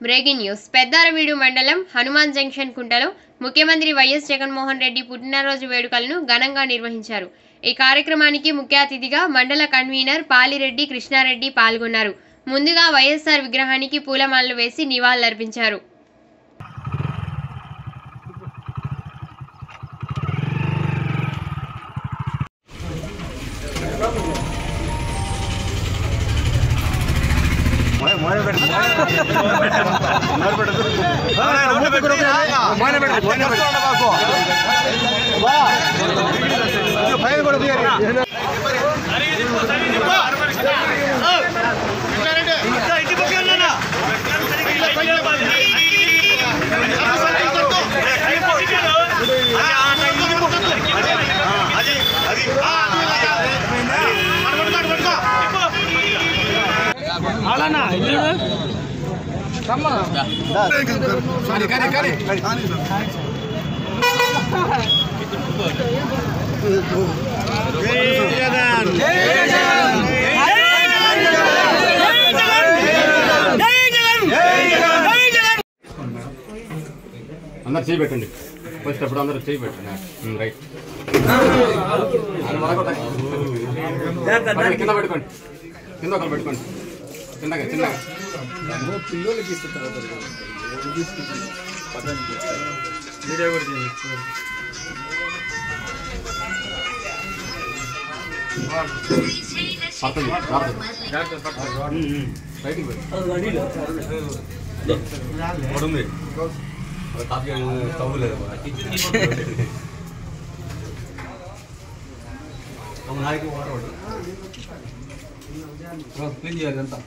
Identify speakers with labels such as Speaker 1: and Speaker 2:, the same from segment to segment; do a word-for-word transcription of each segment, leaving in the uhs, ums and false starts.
Speaker 1: Breaking news Peddaraveedu మండలం Hanuman junction కుంటలో ముఖ్యమంత్రి YS Jaganmohan Reddy పుట్టినరోజు వేడుకలను ఘనంగా నిర్వహించారు। ఈ కార్యక్రమానికి ముఖ్య అతిథిగా మండల కన్వీనర్ పాలిరెడ్డి కృష్ణారెడ్డి పాల్గొన్నారు। ముందుగా వైఎస్ఆర్ విగ్రహానికి పూలమాలలు వేసి నివాళులర్పించారు।
Speaker 2: मोने बैठ मोने बैठ मोने बैठ मोने बैठ मोने बैठ वाह ये फाइल कर दिया रे अरे इसको सही नहीं बा इधर इधर पकड़ लेना इला पहले बात है अरे अरे हां आलाना कम्मा सारी करे करे जय जगन जय जगन जय जगन जय जगन अंदर చేయి పెట్టండి ఫస్ట్ అప్పుడు అందరూ చేయి పెట్టండి రైట్ కింద పెట్టుకోండి కింద ఒకరు పెట్టుకోండి చిన్నగా చిన్నగా పిల్లలకి ఇస్తారు వీడియో కూడా స్టవ్ లేదు నాయకు వాటర్ క్లీన్ చేయాలి అంతా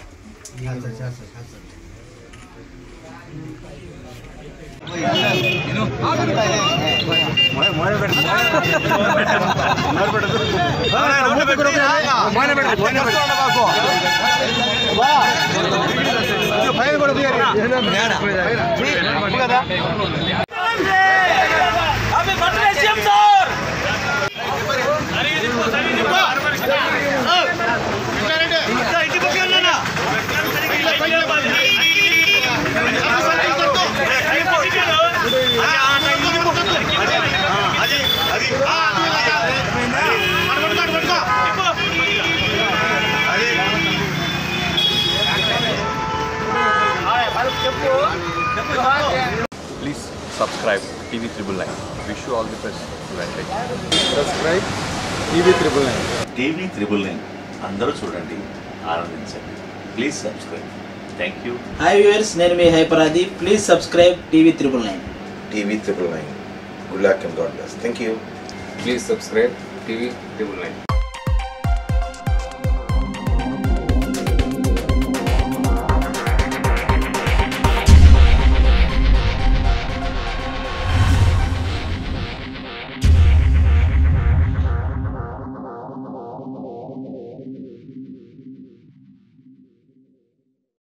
Speaker 2: ఫైల్ కూడా కదా
Speaker 3: Please subscribe T V Triple Nine. Wish you all the best.
Speaker 2: Subscribe T V Triple Nine.
Speaker 4: T V Triple Nine. అందరూ చూడండి ఆనందించండి. Please subscribe. Thank you.
Speaker 5: Hi viewers, నేను మీ హైపరాది. Please subscribe TV triple nine.
Speaker 6: TV triple nine. Good luck and God bless. Thank you.
Speaker 3: Please subscribe T V Triple Nine.